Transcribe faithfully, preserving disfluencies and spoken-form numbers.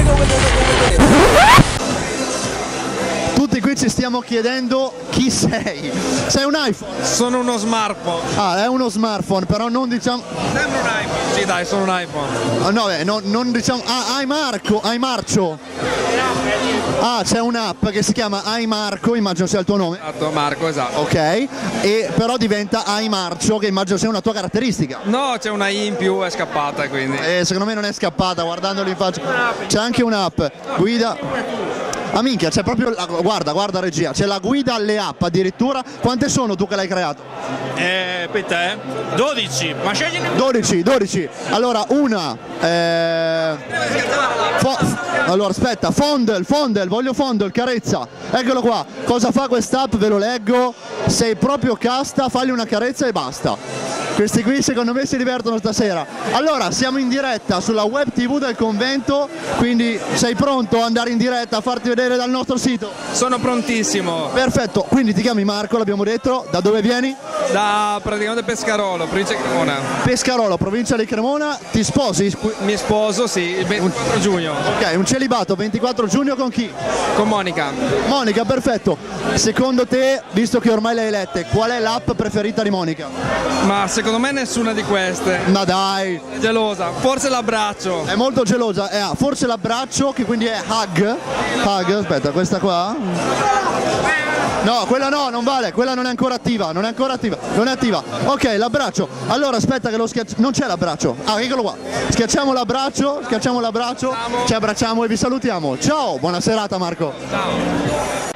Tutti qui ci stiamo chiedendo chi sei. Sei un iPhone? Sono uno smartphone. Ah, è uno smartphone, però non diciamo... Sembra un iPhone. Sì dai, sono un iPhone. Oh, no, beh, no, non diciamo... Ah, hai Marco, hai Marcio. Ah, c'è un'app che si chiama Hai Marco, immagino sia il tuo nome. Esatto, Marco, esatto. Ok, e però diventa Hai Marcio, che immagino sia una tua caratteristica. No, c'è una I in più, è scappata quindi. Eh, secondo me non è scappata, guardandolo in faccia. C'è anche un'app, guida... Ah minchia, c'è proprio, la, guarda, guarda regia, c'è la guida alle app addirittura. Quante sono tu che l'hai creato? Eh, per te? dodici, ma scegliene dodici, dodici. Allora, una... Eh, fo, allora, aspetta, Fondel, Fondel, voglio Fondel, carezza. Eccolo qua. Cosa fa quest'app? Ve lo leggo. Sei proprio casta, fagli una carezza e basta. Questi qui secondo me si divertono stasera. Allora, siamo in diretta sulla web tivù del convento, quindi sei pronto ad andare in diretta a farti vedere dal nostro sito? Sono prontissimo. Perfetto, quindi ti chiami Marco, l'abbiamo detto, da dove vieni? Da praticamente Pescarolo, provincia di Cremona. Pescarolo, provincia di Cremona, ti sposi? Mi sposo, sì, il ventiquattro giugno. Ok, un celibato, ventiquattro giugno con chi? Con Monica. Monica, perfetto. Secondo te, visto che ormai le hai lette, qual è l'app preferita di Monica? Ma secondo me nessuna di queste. Ma dai! È gelosa, forse l'abbraccio. È molto gelosa, eh, forse l'abbraccio, che quindi è hug. Hug, aspetta, questa qua? No, quella no, non vale, quella non è ancora attiva, non è ancora attiva, non è attiva. Ok, l'abbraccio. Allora aspetta che lo schiacciamo. Non c'è l'abbraccio. Ah, eccolo qua. Schiacciamo l'abbraccio, schiacciamo l'abbraccio, ci abbracciamo e vi salutiamo. Ciao, buona serata Marco. Ciao.